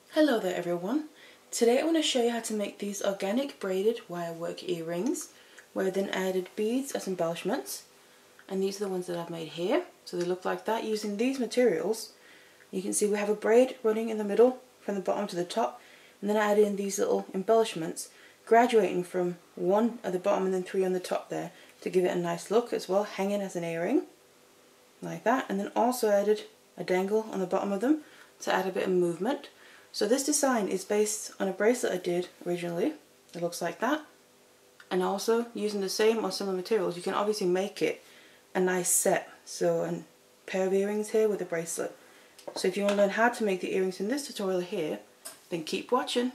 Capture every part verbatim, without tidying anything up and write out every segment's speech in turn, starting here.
Hello there everyone. Today I want to show you how to make these organic braided wirework earrings where I then added beads as embellishments, and these are the ones that I've made here. So they look like that using these materials. You can see we have a braid running in the middle from the bottom to the top, and then I added in these little embellishments graduating from one at the bottom and then three on the top there to give it a nice look as well, hanging as an earring like that, and then also added a dangle on the bottom of them to add a bit of movement. So this design is based on a bracelet I did originally. It looks like that. And also using the same or similar materials, you can obviously make it a nice set. So a pair of earrings here with a bracelet. So if you want to learn how to make the earrings in this tutorial here, then keep watching.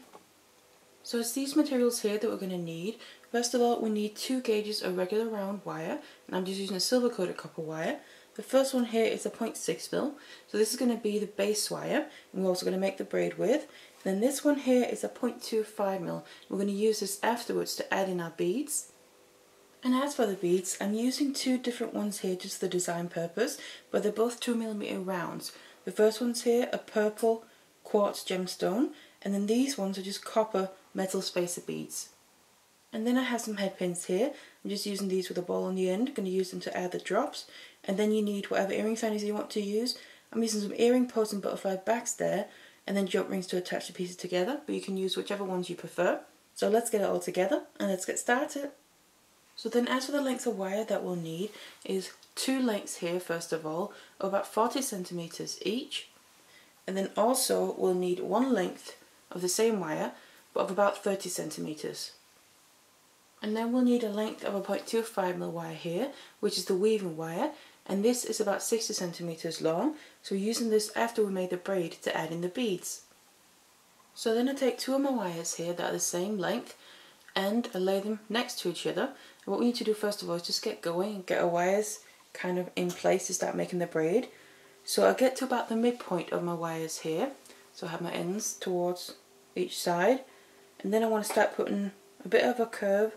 So it's these materials here that we're going to need. First of all, we need two gauges of regular round wire, and I'm just using a silver coated copper wire. The first one here is a zero point six mil, so this is going to be the base wire, and we're also going to make the braid with. And then this one here is a zero point two five mil. We're going to use this afterwards to add in our beads. And as for the beads, I'm using two different ones here just for the design purpose, but they're both two millimeter rounds. The first one's here a purple quartz gemstone, and then these ones are just copper metal spacer beads. And then I have some head pins here. I'm just using these with a ball on the end. I'm going to use them to add the drops. And then you need whatever earring finders you want to use. I'm using some earring posts and butterfly backs there, and then jump rings to attach the pieces together, but you can use whichever ones you prefer. So let's get it all together and let's get started. So then as for the lengths of wire that we'll need is two lengths here first of all, of about forty centimeters each. And then also we'll need one length of the same wire, but of about thirty centimeters. And then we'll need a length of a zero point two five mil wire here, which is the weaving wire, and this is about sixty centimeters long, so we're using this after we made the braid to add in the beads. So then I take two of my wires here that are the same length and I lay them next to each other. And what we need to do first of all is just get going and get our wires kind of in place to start making the braid. So I get to about the midpoint of my wires here, so I have my ends towards each side, and then I want to start putting a bit of a curve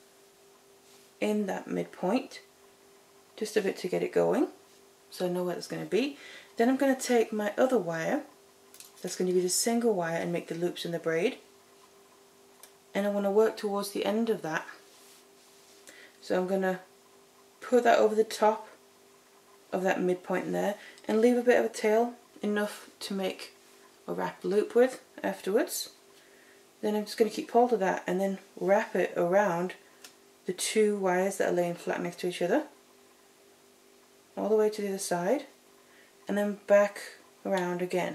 in that midpoint, just a bit to get it going, so I know where it's going to be. Then I'm going to take my other wire, that's going to be the single wire, and make the loops in the braid, and I want to work towards the end of that. So I'm going to put that over the top of that midpoint there and leave a bit of a tail, enough to make a wrap loop with afterwards. Then I'm just going to keep hold of that and then wrap it around the two wires that are laying flat next to each other, all the way to the other side, and then back around again.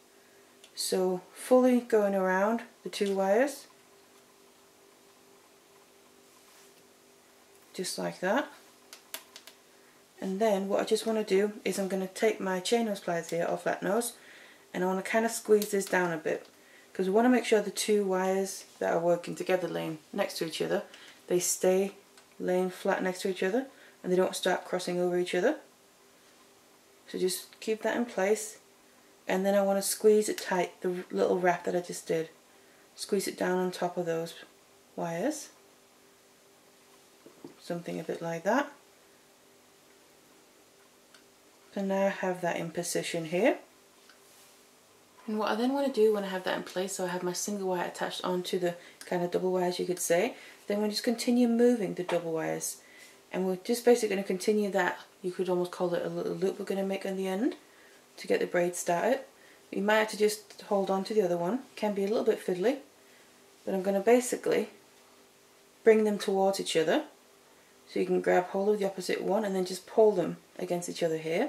So fully going around the two wires, just like that. And then what I just want to do is I'm going to take my chain nose pliers here, or flat nose, and I want to kind of squeeze this down a bit, because we want to make sure the two wires that are working together laying next to each other, they stay laying flat next to each other and they don't start crossing over each other. So just keep that in place, and then I want to squeeze it tight, the little wrap that I just did. Squeeze it down on top of those wires. Something a bit like that. So now I have that in position here. And what I then want to do when I have that in place, so I have my single wire attached onto the kind of double wires you could say, then we'll just continue moving the double wires. And we're just basically going to continue that, you could almost call it a little loop we're going to make on the end to get the braid started. You might have to just hold on to the other one, it can be a little bit fiddly, but I'm going to basically bring them towards each other. So you can grab hold of the opposite one and then just pull them against each other here.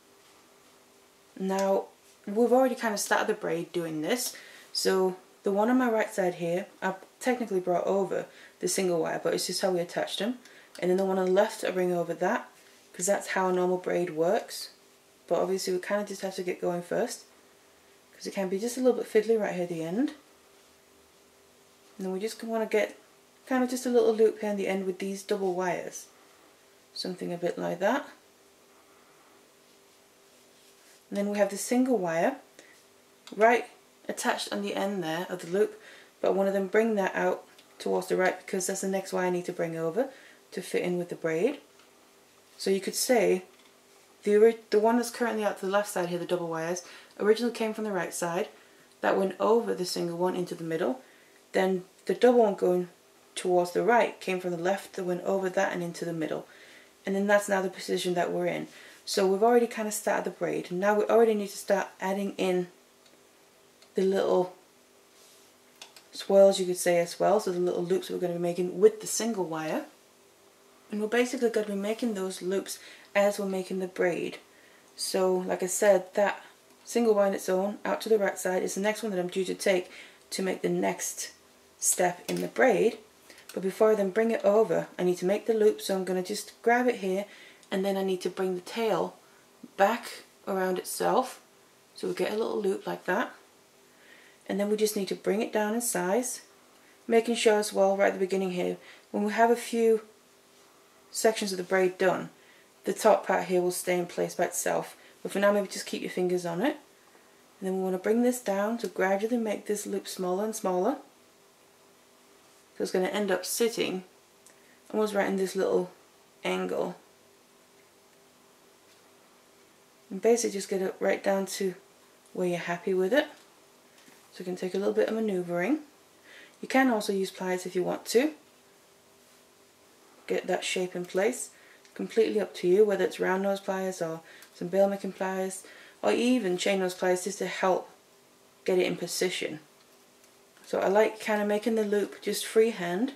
Now, we've already kind of started the braid doing this, so the one on my right side here, I've technically brought over the single wire, but it's just how we attached them. And then the one on the left, I bring over that, because that's how a normal braid works. But obviously we kind of just have to get going first, because it can be just a little bit fiddly right here at the end. And then we just want to get kind of just a little loop here in the end with these double wires. Something a bit like that. And then we have the single wire right attached on the end there of the loop, but I want to then bring that out towards the right because that's the next wire I need to bring over to fit in with the braid. So you could say the, the one that's currently out to the left side here, the double wires, originally came from the right side, that went over the single one into the middle. Then the double one going towards the right came from the left that went over that and into the middle. And then that's now the position that we're in. So we've already kind of started the braid. Now we already need to start adding in the little swirls, you could say, as well. So the little loops we're going to be making with the single wire. And we're basically going to be making those loops as we're making the braid. So like I said, that single wire on its own out to the right side is the next one that I'm due to take to make the next step in the braid. But before I then bring it over, I need to make the loop, so I'm going to just grab it here, and then I need to bring the tail back around itself, so we get a little loop like that. And then we just need to bring it down in size, making sure as well right at the beginning here, when we have a few sections of the braid done, the top part here will stay in place by itself. But for now, maybe just keep your fingers on it. And then we want to bring this down to gradually make this loop smaller and smaller. So it's going to end up sitting almost right in this little angle. And basically just get it right down to where you're happy with it. So you can take a little bit of maneuvering. You can also use pliers if you want to. Get that shape in place. Completely up to you, whether it's round nose pliers or some bail making pliers, or even chain nose pliers, just to help get it in position. So I like kind of making the loop just freehand,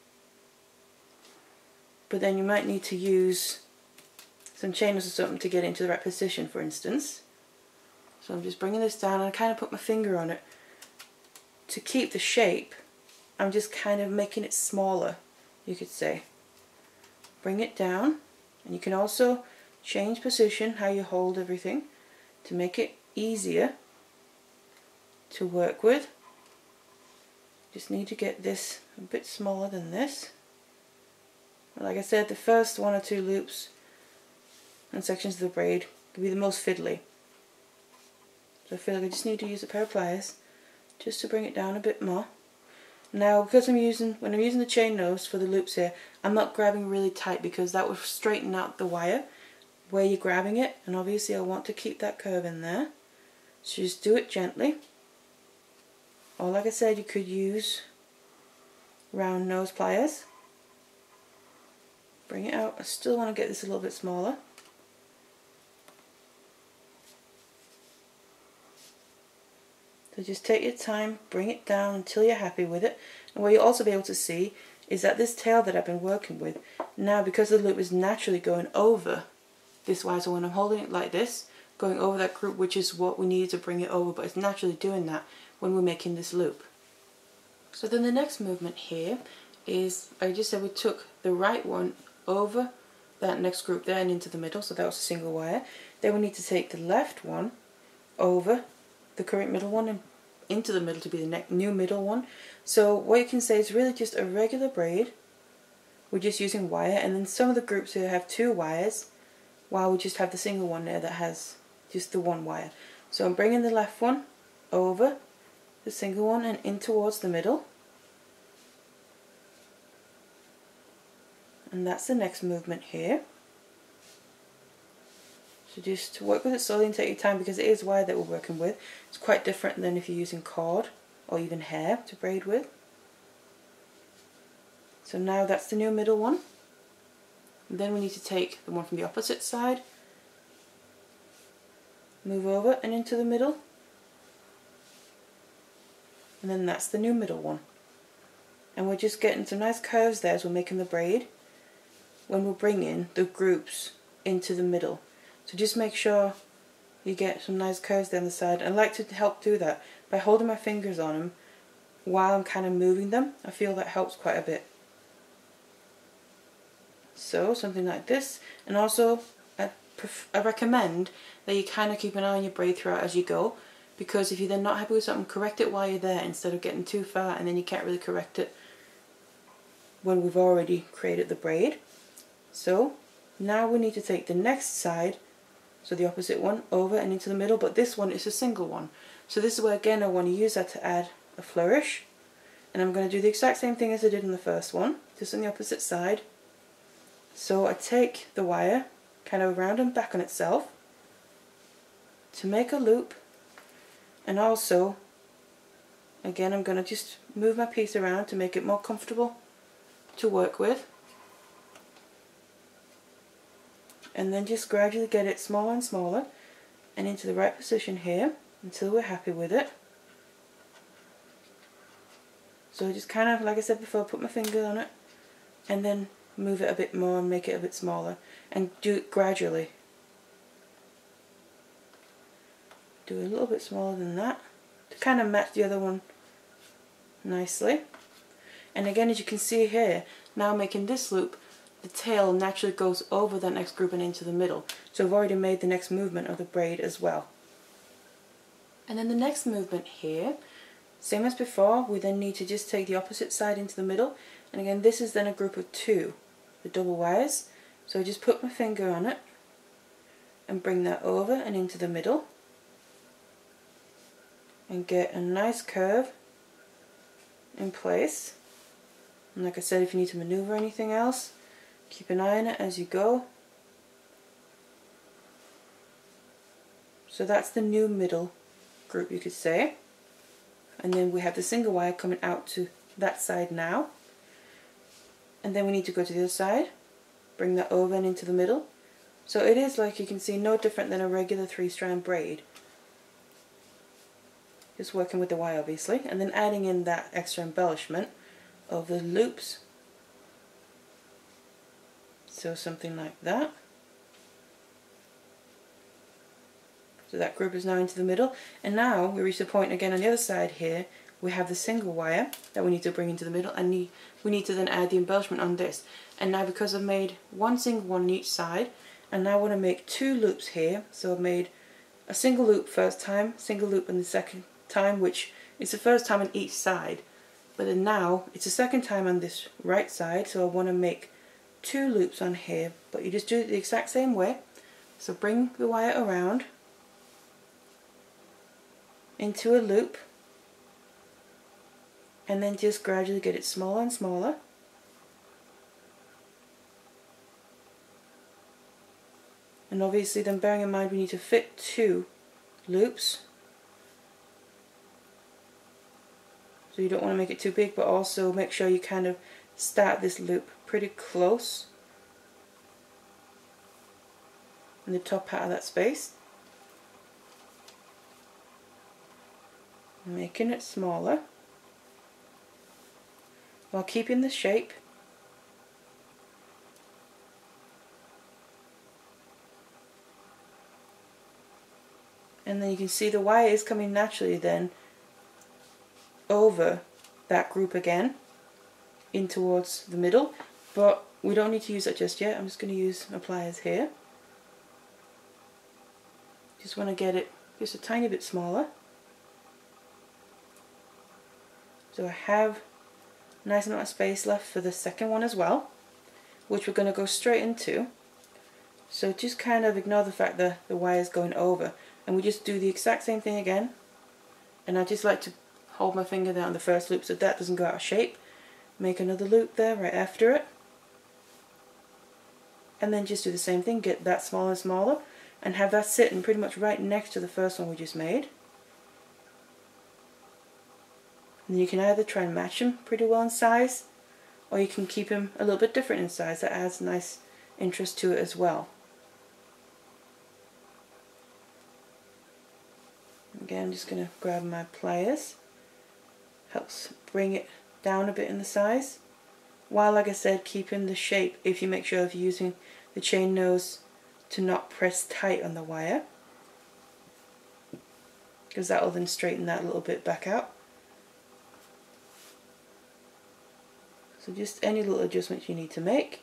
but then you might need to use some chain nose or something to get into the right position, for instance. So I'm just bringing this down, and I kind of put my finger on it to keep the shape. I'm just kind of making it smaller, you could say. Bring it down, and you can also change position, how you hold everything, to make it easier to work with. Just need to get this a bit smaller than this. Like I said, the first one or two loops and sections of the braid can be the most fiddly. So I feel like I just need to use a pair of pliers just to bring it down a bit more. Now, because I'm using, when I'm using the chain nose for the loops here, I'm not grabbing really tight because that will straighten out the wire where you're grabbing it, and obviously I want to keep that curve in there. So just do it gently. Or like I said, you could use round nose pliers. Bring it out. I still want to get this a little bit smaller. So just take your time, bring it down until you're happy with it. And what you'll also be able to see is that this tail that I've been working with, now because the loop is naturally going over this wire, so when I'm holding it like this, going over that group, which is what we needed to bring it over, but it's naturally doing that when we're making this loop. So then the next movement here is, I just said we took the right one over that next group there and into the middle, so that was a single wire. Then we need to take the left one over the current middle one and into the middle to be the next new middle one. So what you can say is really just a regular braid. We're just using wire, and then some of the groups here have two wires, while we just have the single one there that has just the one wire. So I'm bringing the left one over the single one and in towards the middle. And that's the next movement here. So just work with it slowly and take your time, because it is wire that we're working with. It's quite different than if you're using cord or even hair to braid with. So now that's the new middle one. And then we need to take the one from the opposite side, move over and into the middle, and then that's the new middle one. And we're just getting some nice curves there as we're making the braid when we're bringing the groups into the middle. So just make sure you get some nice curves down the side. I like to help do that by holding my fingers on them while I'm kind of moving them. I feel that helps quite a bit. So something like this, and also I, I recommend that you kind of keep an eye on your braid throughout as you go, because if you're then not happy with something, correct it while you're there instead of getting too far and then you can't really correct it when we've already created the braid. So now we need to take the next side, so the opposite one, over and into the middle, but this one is a single one. So this is where again I want to use that to add a flourish, and I'm going to do the exact same thing as I did in the first one, just on the opposite side. So I take the wire kind of around and back on itself to make a loop, and also Again, I'm going to just move my piece around to make it more comfortable to work with. And then just gradually get it smaller and smaller and into the right position here until we're happy with it. So just kind of, like I said before, put my finger on it and then move it a bit more and make it a bit smaller, and do it gradually. Do a little bit smaller than that to kind of match the other one nicely. And again, as you can see here, now making this loop, the tail naturally goes over that next group and into the middle. So I've already made the next movement of the braid as well. And then the next movement here, same as before, we then need to just take the opposite side into the middle. And again, this is then a group of two, the double wires. So I just put my finger on it and bring that over and into the middle. And get a nice curve in place. And like I said, if you need to maneuver anything else, keep an eye on it as you go. So that's the new middle group, you could say. And then we have the single wire coming out to that side now. And then we need to go to the other side, bring that over and into the middle. So it is, like you can see, no different than a regular three strand braid. Just working with the wire obviously, and then adding in that extra embellishment of the loops. So something like that. So that group is now into the middle, and now we reach the point again on the other side here. We have the single wire that we need to bring into the middle, and we need to then add the embellishment on this. And now, because I've made one single one on each side, and now I want to make two loops here. So I've made a single loop first time, single loop in the second time, which is the first time on each side. But then now it's the second time on this right side, so I want to make two loops on here. But you just do it the exact same way. So bring the wire around into a loop, and then just gradually get it smaller and smaller. And obviously then bearing in mind we need to fit two loops. So you don't want to make it too big, but also make sure you kind of start this loop pretty close in the top part of that space. Making it smaller while keeping the shape. And then you can see the wire is coming naturally then over that group again in towards the middle, but we don't need to use that just yet. I'm just going to use my pliers here. Just want to get it just a tiny bit smaller. So I have a nice amount of space left for the second one as well, which we're going to go straight into. So just kind of ignore the fact that the wire is going over, and we just do the exact same thing again. And I just like to hold my finger there on the first loop so that doesn't go out of shape. Make another loop there right after it. And then just do the same thing, get that smaller and smaller, and have that sitting pretty much right next to the first one we just made. And you can either try and match them pretty well in size, or you can keep them a little bit different in size. That adds nice interest to it as well. Again, I'm just going to grab my pliers. Helps bring it down a bit in the size, while, like I said, keeping the shape if you make sure if you're using the chain nose to not press tight on the wire, because that will then straighten that a little bit back out. So just any little adjustments you need to make.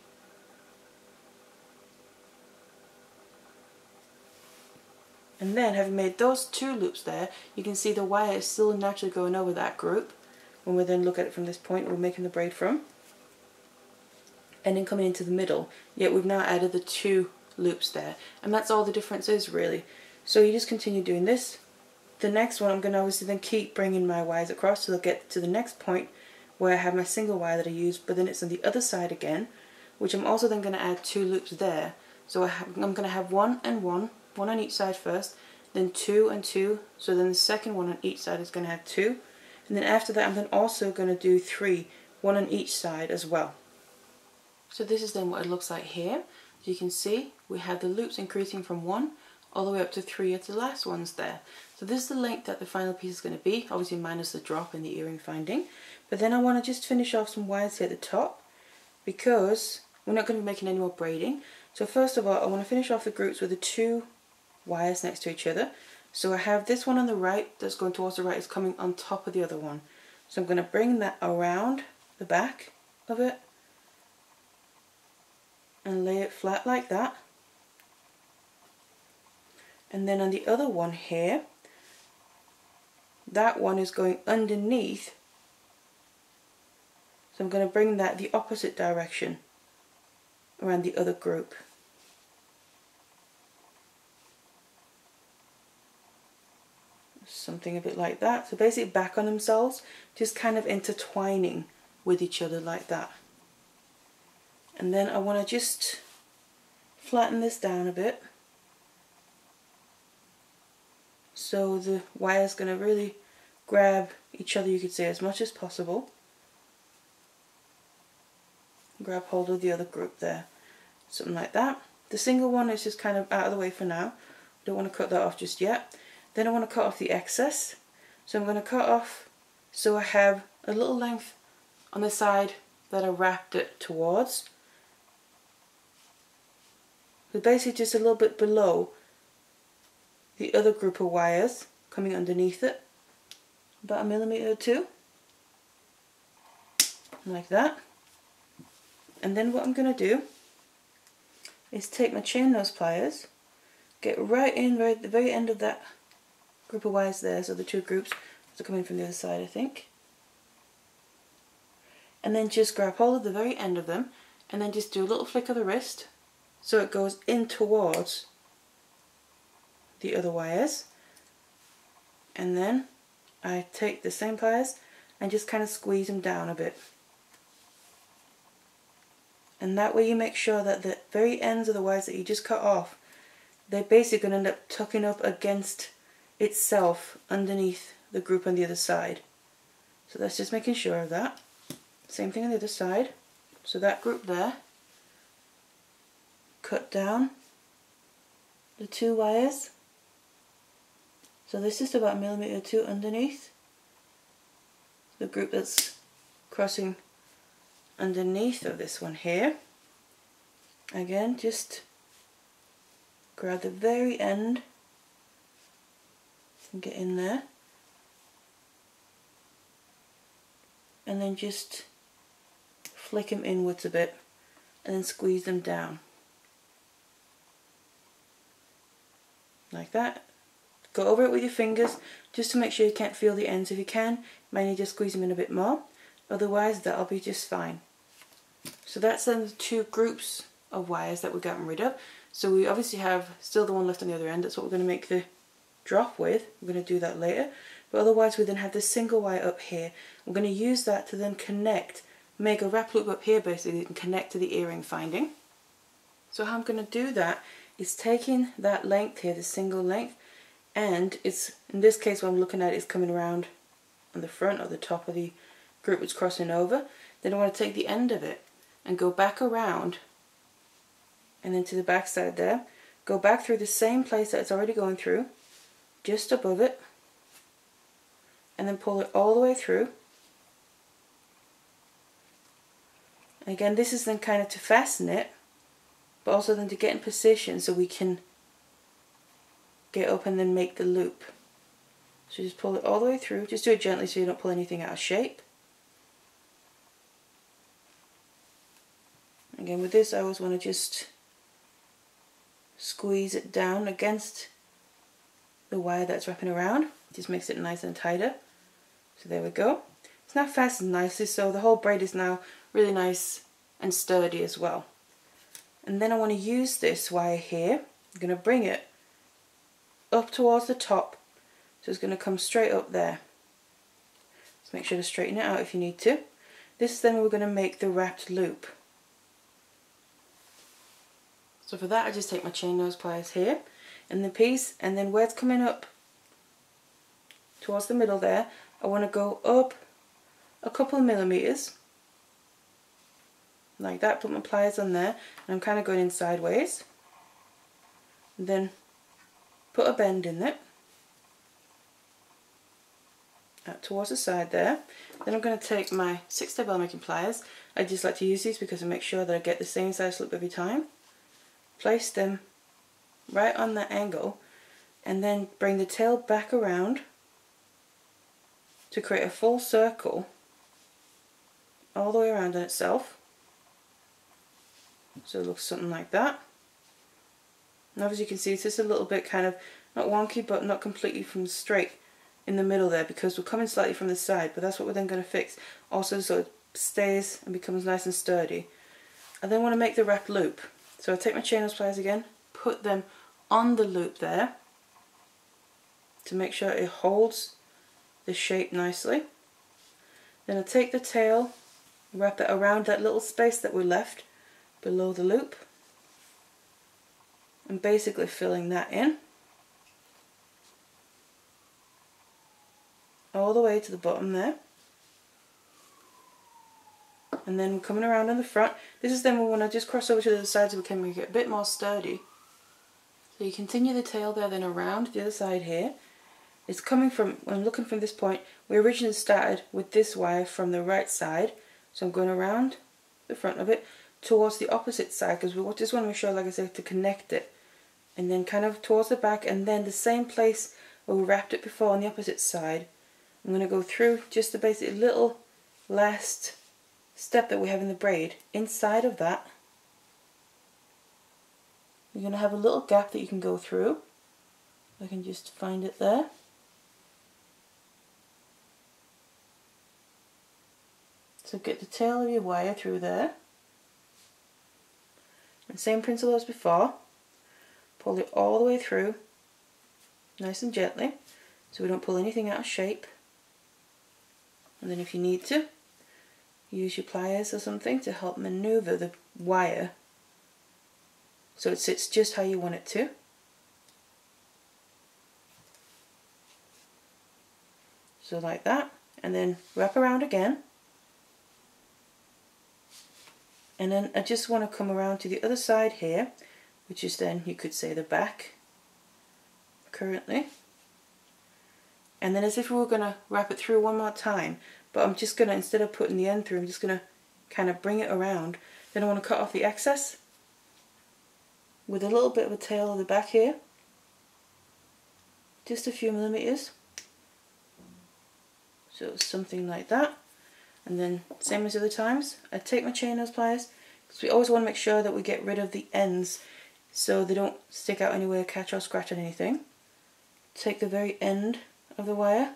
And then, having made those two loops there, you can see the wire is still naturally going over that group when we then look at it from this point we're making the braid from. And then coming into the middle, yet we've now added the two loops there. And that's all the difference is really. So you just continue doing this. The next one I'm going to obviously then keep bringing my wires across, so they'll get to the next point where I have my single wire that I used, but then it's on the other side again, which I'm also then going to add two loops there. So I have, I'm going to have one and one, one on each side first, then two and two, so then the second one on each side is going to have two, And then after that I'm then also going to do three, one on each side as well. So this is then what it looks like here. As you can see, we have the loops increasing from one all the way up to three at the last ones there. So this is the length that the final piece is going to be, obviously minus the drop in the earring finding. But then I want to just finish off some wires here at the top, because we're not going to be making any more braiding. So first of all, I want to finish off the groups with the two wires next to each other. So I have this one on the right that's going towards the right, is coming on top of the other one. So I'm going to bring that around the back of it and lay it flat like that. And then on the other one here, that one is going underneath. So I'm going to bring that the opposite direction around the other group. Something a bit like that. So basically back on themselves, just kind of intertwining with each other like that. And then I want to just flatten this down a bit, so the wire's going to really grab each other, you could say, as much as possible. Grab hold of the other group there, something like that. The single one is just kind of out of the way for now. Don't want to cut that off just yet. Then I want to cut off the excess. So I'm going to cut off so I have a little length on the side that I wrapped it towards. So basically just a little bit below the other group of wires coming underneath it, about a millimetre or two, like that. And then what I'm going to do is take my chain nose pliers, get right in right at the very end of that group of wires there, so the two groups are coming from the other side, I think, and then just grab hold of the very end of them and then just do a little flick of the wrist so it goes in towards the other wires. And then I take the same pliers and just kind of squeeze them down a bit. And that way you make sure that the very ends of the wires that you just cut off, they're basically going to end up tucking up against itself underneath the group on the other side. So that's just making sure of that. Same thing on the other side. So that group there, cut down the two wires. So this is about a millimetre or two underneath the group that's crossing underneath of this one here. Again, just grab the very end and get in there, and then just flick them inwards a bit and then squeeze them down like that. Go over it with your fingers just to make sure you can't feel the ends. If you can, you might need to squeeze them in a bit more, otherwise that'll be just fine. So that's then the two groups of wires that we've gotten rid of. So we obviously have still the one left on the other end. That's what we're going to make the drop with. We're going to do that later. But otherwise we then have this single wire up here. We're going to use that to then connect, make a wrap loop up here basically and connect to the earring finding. So how I'm going to do that is taking that length here, the single length, and it's, in this case what I'm looking at is coming around on the front or the top of the group it's crossing over. Then I want to take the end of it and go back around and then to the back side there, go back through the same place that it's already going through, just above it, and then pull it all the way through. And again, this is then kind of to fasten it, but also then to get in position so we can get up and then make the loop. So just pull it all the way through, just do it gently so you don't pull anything out of shape. Again, with this I always want to just squeeze it down against the wire that's wrapping around. Just makes it nice and tighter. So there we go. It's now fastened nicely, so the whole braid is now really nice and sturdy as well. And then I want to use this wire here. I'm going to bring it up towards the top, so it's going to come straight up there. Just make sure to straighten it out if you need to. This is then we're going to make the wrapped loop. So for that I just take my chain nose pliers here and the piece, and then where it's coming up towards the middle there, I want to go up a couple of millimeters, like that, put my pliers on there, and I'm kind of going in sideways, and then put a bend in it, out towards the side there. Then I'm going to take my six step bell making pliers. I just like to use these because I make sure that I get the same size loop every time. Place them right on that angle, and then bring the tail back around to create a full circle all the way around on itself. So it looks something like that. Now as you can see, it's just a little bit kind of not wonky but not completely from straight in the middle there, because we're coming slightly from the side, but that's what we're then going to fix also so it stays and becomes nice and sturdy. I then want to make the wrap loop. So I take my chain nose pliers again, put them on the loop there to make sure it holds the shape nicely. Then I take the tail, wrap it around that little space that we left below the loop, and basically filling that in all the way to the bottom there. And then we're coming around on the front. This is then we want to just cross over to the other side so we can make it a bit more sturdy. So you continue the tail there, then around the other side here. It's coming from, when looking from this point, we originally started with this wire from the right side, so I'm going around the front of it towards the opposite side, because we just want to make sure, like I said, to connect it, and then kind of towards the back, and then the same place where we wrapped it before on the opposite side. I'm going to go through just the basic little last step that we have in the braid. Inside of that, you're going to have a little gap that you can go through. I can just find it there. So get the tail of your wire through there. And same principle as before. Pull it all the way through, nice and gently, so we don't pull anything out of shape. And then if you need to, use your pliers or something to help maneuver the wire so it sits just how you want it to. So like that, and then wrap around again. And then I just want to come around to the other side here, which is then, you could say, the back currently. And then as if we were going to wrap it through one more time, but I'm just going to, instead of putting the end through, I'm just going to kind of bring it around. Then I want to cut off the excess with a little bit of a tail of the back here, just a few millimeters. So something like that. And then same as the other times, I take my chain nose pliers, because we always want to make sure that we get rid of the ends so they don't stick out anywhere, catch or scratch on anything. Take the very end of the wire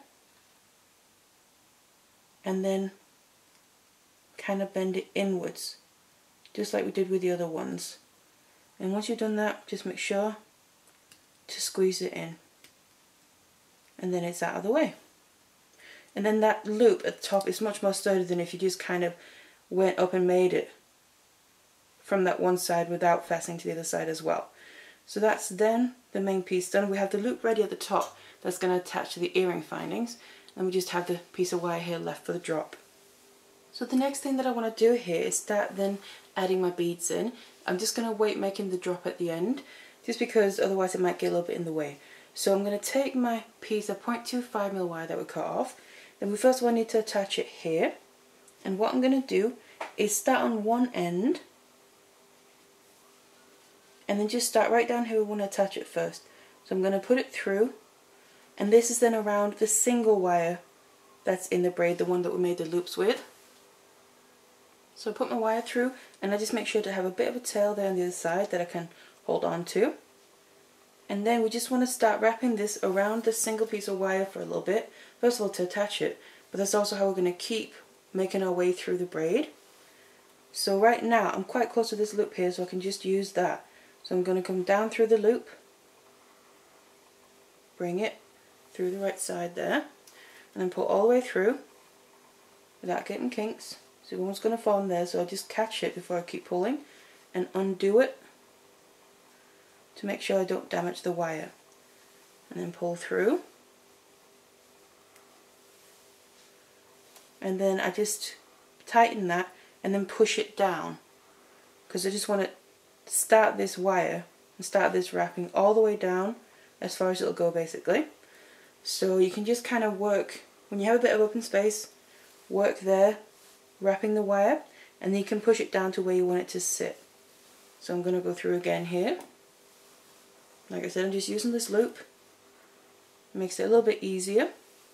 and then kind of bend it inwards, just like we did with the other ones. And once you've done that, just make sure to squeeze it in, and then it's out of the way. And then that loop at the top is much more sturdy than if you just kind of went up and made it from that one side without fastening to the other side as well. So that's then the main piece done. We have the loop ready at the top that's going to attach to the earring findings, and we just have the piece of wire here left for the drop. So the next thing that I want to do here is start then adding my beads in. I'm just going to wait making the drop at the end, just because otherwise it might get a little bit in the way. So I'm going to take my piece of zero point two five mil wire that we cut off. Then we first of all need to attach it here, and what I'm going to do is start on one end and then just start right down here. We want to attach it first. So I'm going to put it through, and this is then around the single wire that's in the braid, the one that we made the loops with. So I put my wire through, and I just make sure to have a bit of a tail there on the other side that I can hold on to. And then we just want to start wrapping this around the single piece of wire for a little bit. First of all, to attach it, but that's also how we're going to keep making our way through the braid. So right now, I'm quite close to this loop here, so I can just use that. So I'm going to come down through the loop, bring it through the right side there, and then pull all the way through without getting kinks. So one's going to fall in there, so I'll just catch it before I keep pulling and undo it to make sure I don't damage the wire. And then pull through. and then I just tighten that and then push it down, because I just want to start this wire and start this wrapping all the way down as far as it'll go basically. So you can just kind of work, when you have a bit of open space, work there, wrapping the wire, and then you can push it down to where you want it to sit. So I'm going to go through again here. Like I said, I'm just using this loop. It makes it a little bit easier.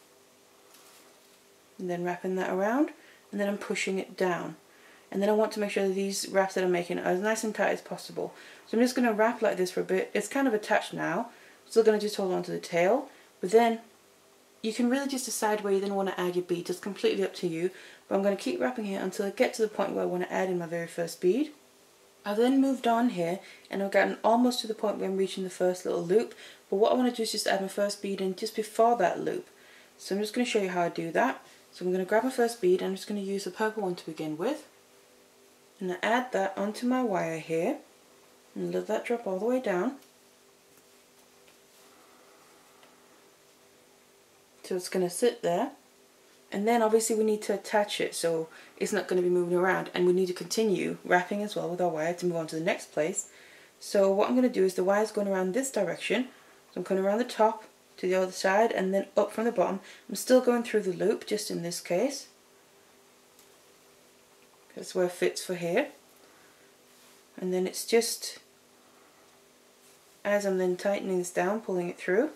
And then wrapping that around, and then I'm pushing it down. And then I want to make sure that these wraps that I'm making are as nice and tight as possible. So I'm just going to wrap like this for a bit. It's kind of attached now. Still going to just hold on to the tail. But then you can really just decide where you then want to add your bead. It's completely up to you. But I'm going to keep wrapping here until I get to the point where I want to add in my very first bead. I've then moved on here, and I've gotten almost to the point where I'm reaching the first little loop. But what I want to do is just add my first bead in just before that loop. So I'm just going to show you how I do that. So I'm going to grab my first bead, and I'm just going to use the purple one to begin with. And I add that onto my wire here, and let that drop all the way down. So it's going to sit there. And then obviously we need to attach it so it's not going to be moving around, and we need to continue wrapping as well with our wire to move on to the next place. So what I'm going to do is the wire is going around this direction, so I'm going around the top to the other side and then up from the bottom. I'm still going through the loop just in this case. That's where it fits for here. And then it's just, as I'm then tightening this down, pulling it through,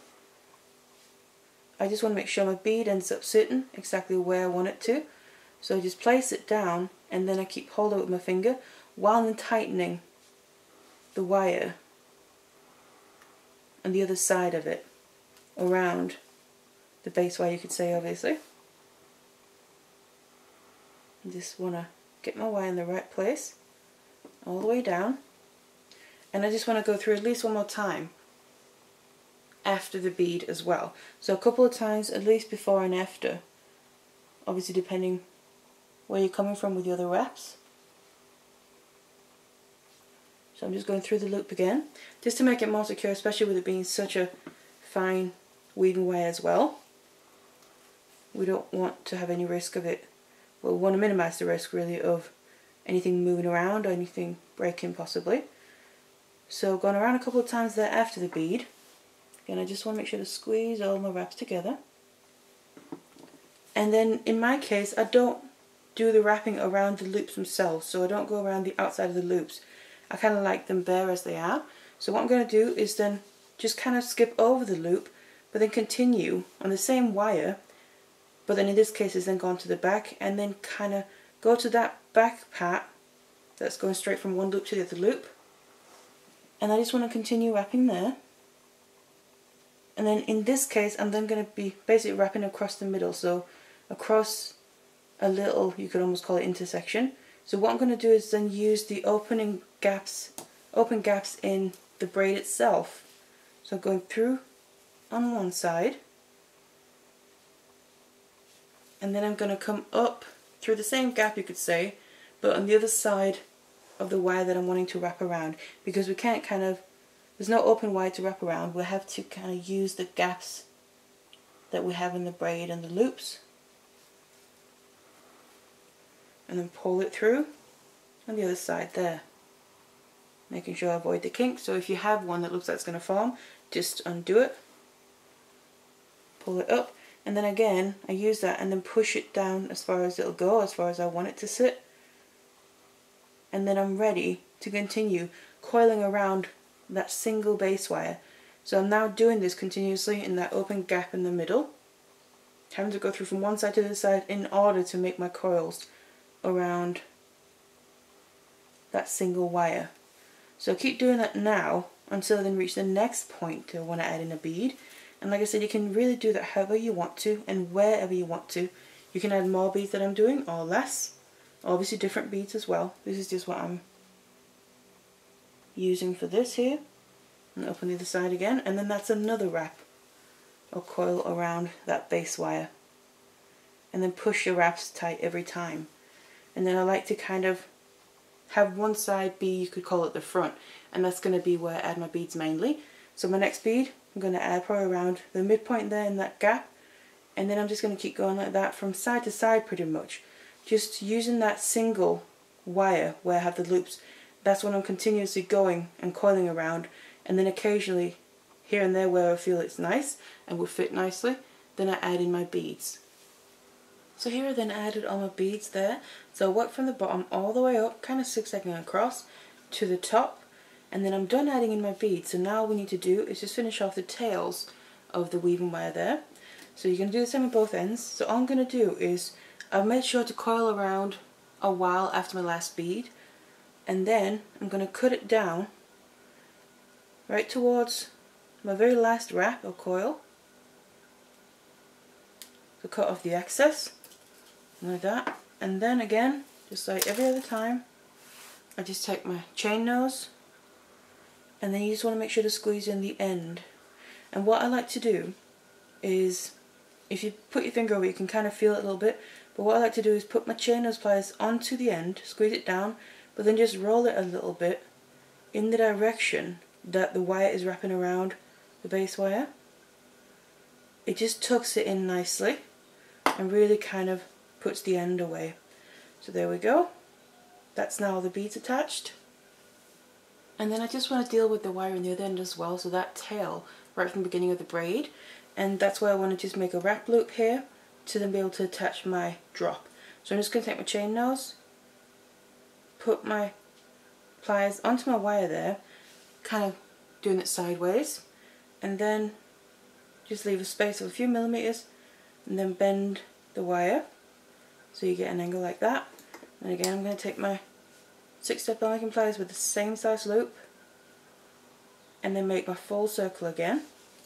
I just want to make sure my bead ends up sitting exactly where I want it to. So I just place it down, and then I keep hold of it with my finger while I'm tightening the wire on the other side of it, around the base wire, you could say, obviously. I just want to get my wire in the right place, all the way down. And I just want to go through at least one more time after the bead as well. So a couple of times at least before and after, obviously depending where you're coming from with the other wraps. So I'm just going through the loop again, just to make it more secure, especially with it being such a fine weaving wire as well. We don't want to have any risk of it, well, we want to minimize the risk really of anything moving around or anything breaking possibly. So going around a couple of times there after the bead. Again, I just want to make sure to squeeze all my wraps together. And then in my case, I don't do the wrapping around the loops themselves, so I don't go around the outside of the loops. I kind of like them bare as they are. So what I'm going to do is then just kind of skip over the loop, but then continue on the same wire, but then in this case is then gone to the back, and then kind of go to that back part that's going straight from one loop to the other loop. And I just want to continue wrapping there. And then in this case, I'm then going to be basically wrapping across the middle, so across a little, you could almost call it intersection. So what I'm going to do is then use the opening gaps, open gaps in the braid itself. So going through on one side, and then I'm going to come up through the same gap, you could say, but on the other side of the wire that I'm wanting to wrap around, because we can't kind of, there's no open wire to wrap around, we'll have to kind of use the gaps that we have in the braid and the loops, and then pull it through on the other side there, making sure I avoid the kink. So if you have one that looks like it's going to form, just undo it, pull it up, and then again I use that and then push it down as far as it'll go, as far as I want it to sit, and then I'm ready to continue coiling around that single base wire. So I'm now doing this continuously in that open gap in the middle, having to go through from one side to the other side in order to make my coils around that single wire. So keep doing that now until I then reach the next point to want to add in a bead. And like I said, you can really do that however you want to and wherever you want to. You can add more beads that I'm doing or less, obviously different beads as well. This is just what I'm using for this here, and up on the other side again, and then that's another wrap or coil around that base wire, and then push your wraps tight every time. And then I like to kind of have one side be, you could call it the front, and that's going to be where I add my beads mainly. So my next bead I'm going to add probably around the midpoint there in that gap, and then I'm just going to keep going like that from side to side pretty much, just using that single wire where I have the loops. That's when I'm continuously going and coiling around, and then occasionally here and there where I feel it's nice and will fit nicely, then I add in my beads. So here I then added all my beads there. So I work from the bottom all the way up, kind of zigzagging across to the top, and then I'm done adding in my beads. So now all we need to do is just finish off the tails of the weaving wire there. So you're going to do the same on both ends. So all I'm going to do is, I've made sure to coil around a while after my last bead, and then I'm going to cut it down right towards my very last wrap or coil. So cut off the excess, like that, and then again, just like every other time, I just take my chain nose, and then you just want to make sure to squeeze in the end. And what I like to do is, if you put your finger over it, you can kind of feel it a little bit, but what I like to do is put my chain nose pliers onto the end, squeeze it down, but then just roll it a little bit in the direction that the wire is wrapping around the base wire. It just tucks it in nicely and really kind of puts the end away. So there we go. That's now all the beads attached. And then I just want to deal with the wire in the other end as well, so that tail right from the beginning of the braid. And that's why I want to just make a wrap loop here to then be able to attach my drop. So I'm just going to take my chain nose, put my pliers onto my wire there, kind of doing it sideways, and then just leave a space of a few millimeters, and then bend the wire so you get an angle like that. And again, I'm going to take my six step bell making pliers with the same size loop, and then make my full circle again.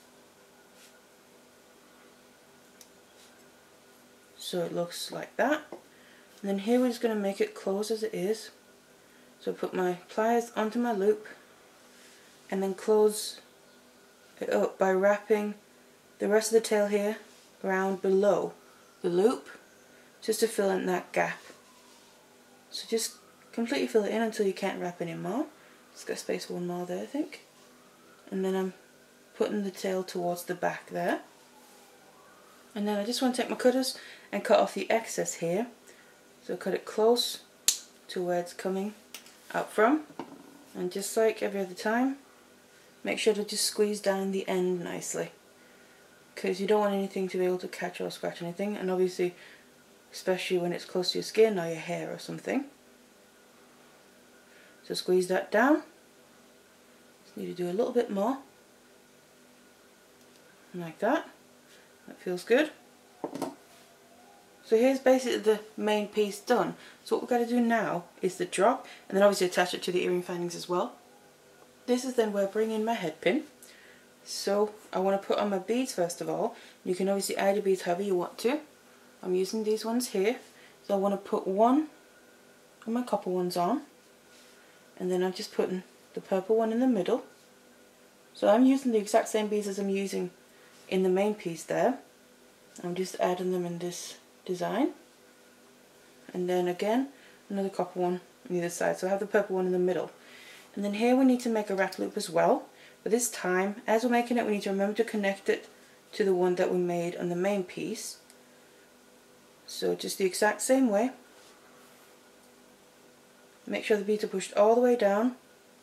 So it looks like that. And then here we're just going to make it close as it is. So I put my pliers onto my loop and then close it up by wrapping the rest of the tail here around below the loop, just to fill in that gap. So just completely fill it in until you can't wrap anymore. Just got space for one more there, I think. And then I'm putting the tail towards the back there. And then I just want to take my cutters and cut off the excess here. So cut it close to where it's coming out from. And just like every other time, make sure to just squeeze down the end nicely, because you don't want anything to be able to catch or scratch anything, and obviously especially when it's close to your skin or your hair or something. So squeeze that down. Just need to do a little bit more, like that. That feels good. So here's basically the main piece done. So what we've got to do now is the drop, and then obviously attach it to the earring findings as well. This is then where I bring in my head pin. So I want to put on my beads first of all. You can obviously add your beads however you want to. I'm using these ones here. So I want to put one of my copper ones on, and then I'm just putting the purple one in the middle. So I'm using the exact same beads as I'm using in the main piece there. I'm just adding them in this design. And then again, another copper one on the other side. So I have the purple one in the middle. And then here we need to make a wrap loop as well. But this time, as we're making it, we need to remember to connect it to the one that we made on the main piece. So just the exact same way. Make sure the beads are pushed all the way down.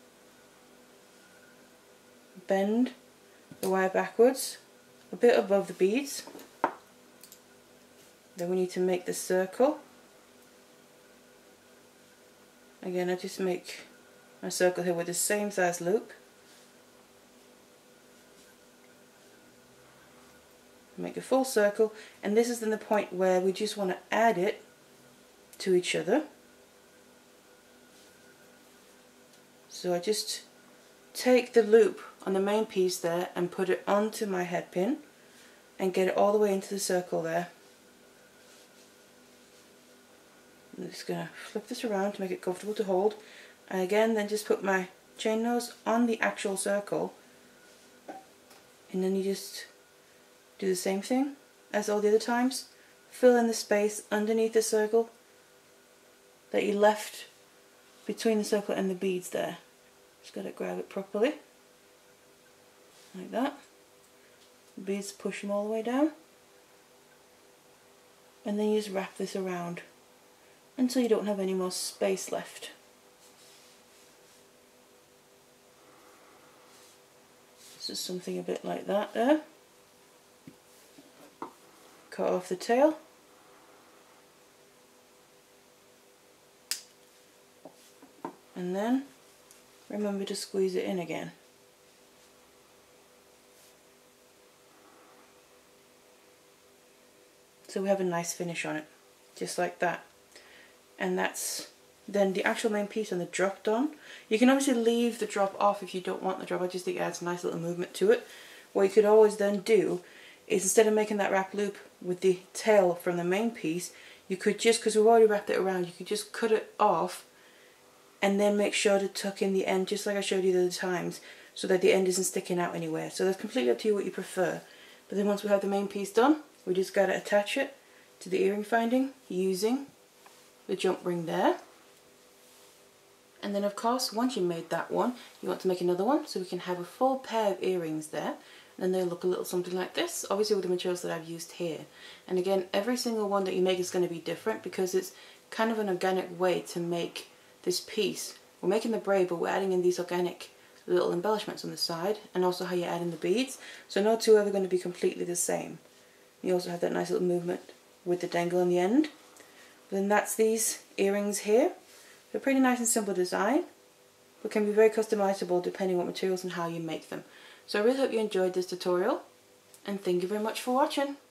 Bend the wire backwards, a bit above the beads. Then we need to make the circle. Again, I just make my circle here with the same size loop. Make a full circle, and this is then the point where we just want to add it to each other. So I just take the loop on the main piece there and put it onto my head pin and get it all the way into the circle there. I'm just going to flip this around to make it comfortable to hold, and again then just put my chain nose on the actual circle, and then you just do the same thing as all the other times. Fill in the space underneath the circle that you left between the circle and the beads there. Just got to grab it properly, like that. The beads, push them all the way down. and then you just wrap this around until you don't have any more space left. This is something a bit like that there. Cut off the tail. And then remember to squeeze it in again. So we have a nice finish on it, just like that. And that's then the actual main piece on the drop done. You can obviously leave the drop off if you don't want the drop. I just think it adds a nice little movement to it. What you could always then do is, instead of making that wrap loop with the tail from the main piece, you could just, because we've already wrapped it around, you could just cut it off and then make sure to tuck in the end, just like I showed you the other times, so that the end isn't sticking out anywhere. So that's completely up to you what you prefer. But then once we have the main piece done, we just got to attach it to the earring finding using the jump ring there. And then of course, once you made that one, you want to make another one, so we can have a full pair of earrings there. And they'll look a little something like this, obviously with the materials that I've used here. And again, every single one that you make is going to be different, because it's kind of an organic way to make this piece. We're making the braid, but we're adding in these organic little embellishments on the side, and also how you add in the beads. So no two are ever going to be completely the same. You also have that nice little movement with the dangle on the end. But then that's these earrings here. They're pretty nice and simple design, but can be very customizable depending on what materials and how you make them. So I really hope you enjoyed this tutorial, and thank you very much for watching.